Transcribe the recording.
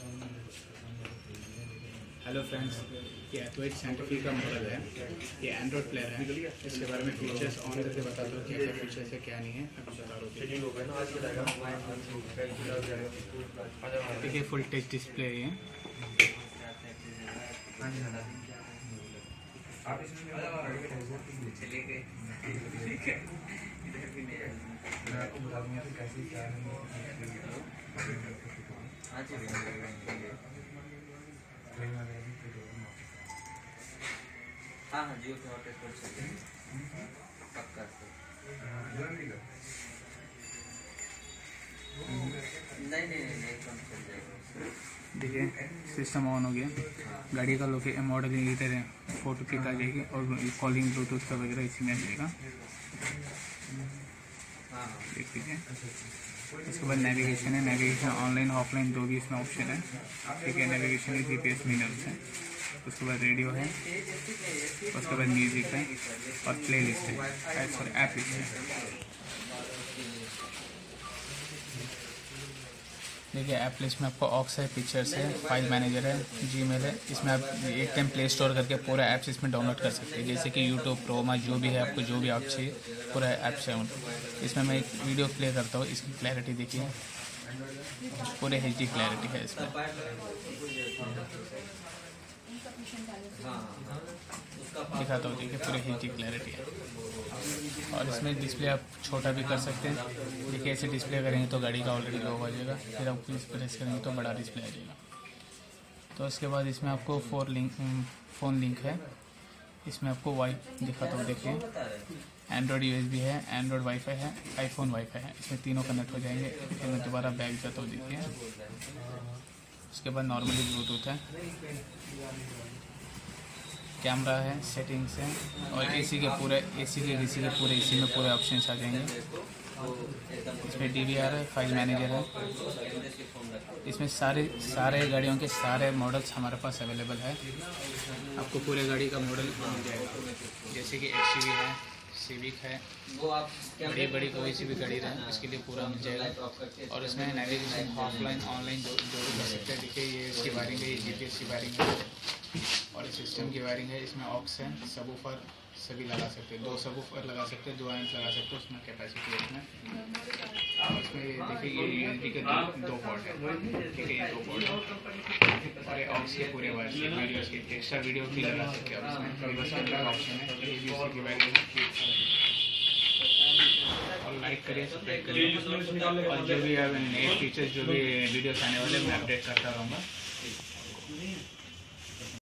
Hello friends, ये एथवाइट scientific का model है। ये एंड्रॉइड प्लेयर है। इसके बारे में फीचर्स ऑन करके बता दो क्या क्या फीचर्स है क्या नहीं है, अभी बता दो। देखिए फुल टच डिस्प्ले है। हाँ जियो के हॉटस्पॉट पर चल पक्का नहीं कम चल जाएगा। देखिए सिस्टम ऑन हो गया। गाड़ी का लोके मॉडल इधर है, फोटो क्लिक आ जाएगी और कॉलिंग ब्लूटूथ का वगैरह इसी में आ जाएगा। देख लीजिए। इसके बाद नेविगेशन है। नेविगेशन ऑनलाइन ऑफलाइन दो भी इसमें ऑप्शन है। ठीक है, नेविगेशन GPS मिनर्स है। उसके बाद रेडियो है, उसके बाद म्यूजिक है और प्ले लिस्ट है, सॉरी ऐप लिस्ट है। देखिए ऐप लिस्ट में आपको ऑक्स है, पिक्चर्स है, फाइल मैनेजर है, जीमेल है। इसमें आप एक टाइम प्ले स्टोर करके पूरा ऐप्स इसमें डाउनलोड कर सकते हैं, जैसे कि यूट्यूब, क्रोमा, जो भी है आपको जो भी ऐप चाहिए पूरा ऐप्स है उनको। इसमें मैं एक वीडियो प्ले करता हूँ। इसकी क्लैरिटी देखिए, पूरे HD क्लैरिटी है इसमें। दिखाता हूँ, देखिए पूरे HD क्लैरिटी है। और इसमें डिस्प्ले आप छोटा भी कर सकते हैं। देखिए ऐसे डिस्प्ले करेंगे तो गाड़ी का ऑलरेडी लो हो जाएगा, फिर आप प्रेस करेंगे तो बड़ा डिस्प्ले आ जाएगा। तो उसके बाद इसमें आपको फ़ोन लिंक है। इसमें आपको दिखाता हूँ, देखिए एंड्रॉयड USB है, एंड्रॉयड वाईफाई है, आईफोन वाईफाई है। इसमें तीनों कनेक्ट हो जाएंगे। फिर मैं दोबारा बैक जाता हूँ, देखिए। उसके बाद नॉर्मली ब्लूटूथ है, कैमरा है, सेटिंग्स है और AC के DC के पूरे इसी में पूरे ऑप्शंस आ जाएंगे। इसमें DVR है, फाइल मैनेजर है। इसमें सारे गाड़ियों के सारे मॉडल्स हमारे पास अवेलेबल है। आपको पूरे गाड़ी का मॉडल मिल जाएगा, जैसे कि XUV है, सिविक है, बड़ी कोई सी भी गाड़ी रहे इसके लिए पूरा मिल जाएगा। और इसमें नेविगेशन ऑफलाइन ऑनलाइन जो भी कर सकते हैं। देखिए ये इसकी वायरिंग है, ये GPS की वायरिंग है और सिस्टम की वायरिंग है। इसमें ऑक्स है, सबवूफर सभी लगा सकते हैं, 2 सबवूफर लगा सकते हैं, 2 एम्प लगा सकते हैं। उसमें कैपेसिटी है इसमें देखिए ये USB के दो पोर्ट है। ठीक है, ये 2 पोर्ट है और ये ऑक्स के पूरे वायर से वीडियोस के एक्स्ट्रा वीडियो भी लगा सकते हैं। और इसमें रिवर्स कैमरा ऑप्शन है, ये भी उसी की वायरिंग है। और लाइक करिए, सब्सक्राइब करिए और जो भी नए फीचर्स जो भी वीडियोस आने वाले मैं अपडेट करता रहूँगा।